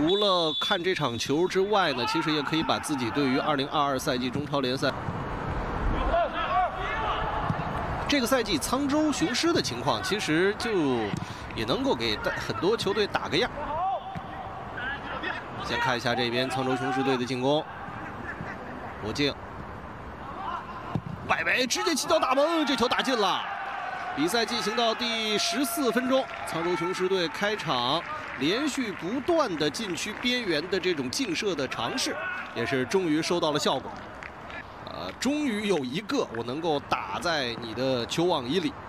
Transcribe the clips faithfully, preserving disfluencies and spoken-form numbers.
除了看这场球之外呢，其实也可以把自己对于二零二二赛季中超联赛这个赛季沧州雄狮的情况，其实就也能够给很多球队打个样。先看一下这边沧州雄狮队的进攻，罗静，外围直接起脚打门，这球打进了。比赛进行到第十四分钟，沧州雄狮队开场连续不断的禁区边缘的这种劲射的尝试，也是终于收到了效果。呃，终于有一个我能够打在你的球网以里。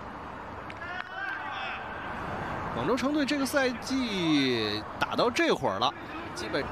广州城队这个赛季打到这会儿了，基本。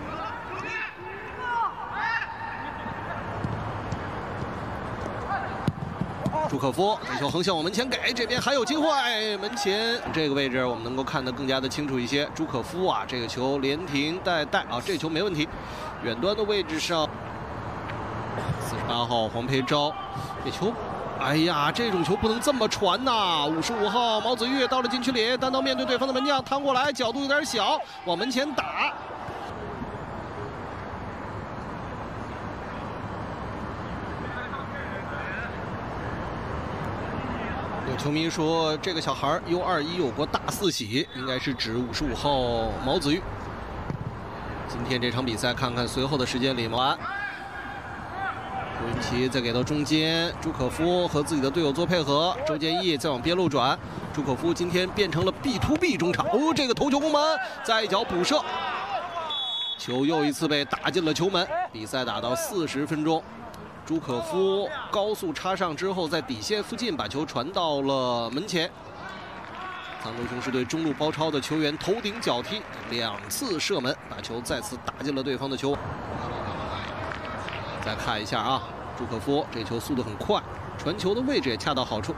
朱可夫这球横向往门前给，这边还有机会，门前这个位置我们能够看得更加的清楚一些。朱可夫啊，这个球连停带带啊，这球没问题。远端的位置上，四十八号黄培钊，这球，哎呀，这种球不能这么传呐！五十五号毛子玉到了禁区里，单刀面对对方的门将，趟过来，角度有点小，往门前打。有球迷说，这个小孩 U 二一有过大四喜，应该是指五十五号毛子玉。今天这场比赛，看看随后的时间里，完。朱云奇再给到中间，朱可夫和自己的队友做配合，周建义再往边路转。朱可夫今天变成了 B to B 中场，哦，这个头球攻门，再一脚补射，球又一次被打进了球门。比赛打到四十分钟。朱可夫高速插上之后，在底线附近把球传到了门前。沧州雄狮队中路包抄的球员头顶脚踢，两次射门，把球再次打进了对方的球。再看一下啊，朱可夫这球速度很快，传球的位置也恰到好处。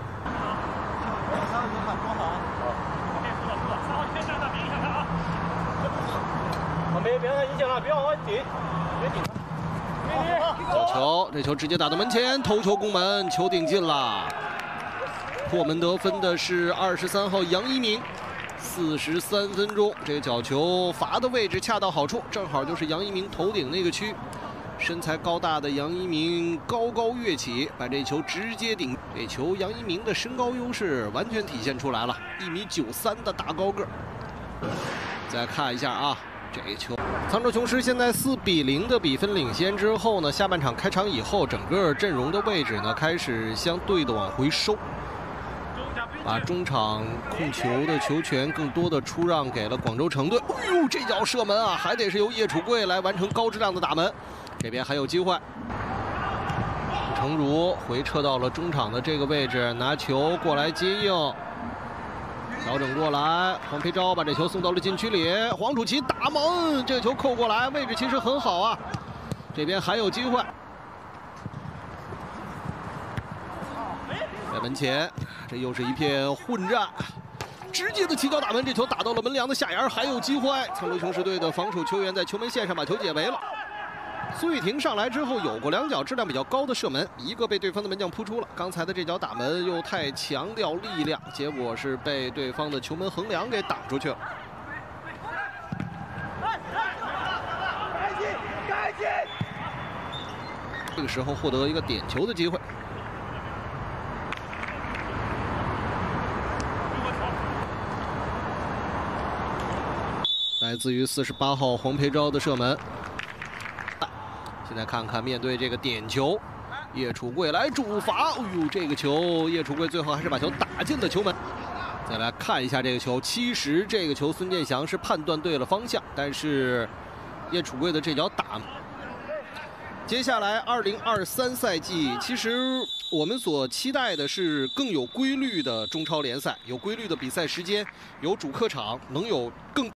别别让他影响了，别往外顶，别顶。 角球，这球直接打到门前，头球攻门，球顶进了。破门得分的是二十三号杨一鸣。四十三分钟，这个角球罚的位置恰到好处，正好就是杨一鸣头顶那个区。身材高大的杨一鸣高高跃起，把这球直接顶。这球杨一鸣的身高优势完全体现出来了，一米九三的大高个。再看一下啊。这一球，沧州雄狮现在四比零的比分领先之后呢，下半场开场以后，整个阵容的位置呢开始相对的往回收，把中场控球的球权更多的出让给了广州城队。哎呦，这脚射门啊，还得是由叶楚贵来完成高质量的打门。这边还有机会，武成儒回撤到了中场的这个位置，拿球过来接应。调整过来，黄培钊把这球送到了禁区里，黄楚奇打门，这个球扣过来，位置其实很好啊。这边还有机会，在门前，这又是一片混战，直接的起脚打门，这球打到了门梁的下沿，还有机会。沧州雄狮队的防守球员在球门线上把球解围了。苏玉婷上来之后有过两脚质量比较高的射门，一个被对方的门将扑出了。刚才的这脚打门又太强调力量，结果是被对方的球门横梁给挡出去了。这个时候获得一个点球的机会。来自于四十八号黄培钊的射门。现在看看面对这个点球，叶楚贵来主罚，哎呦，这个球叶楚贵最后还是把球打进了球门。再来看一下这个球，其实这个球孙建祥是判断对了方向，但是叶楚贵的这脚打。接下来二零二三赛季，其实我们所期待的是更有规律的中超联赛，有规律的比赛时间，有主客场，能有更。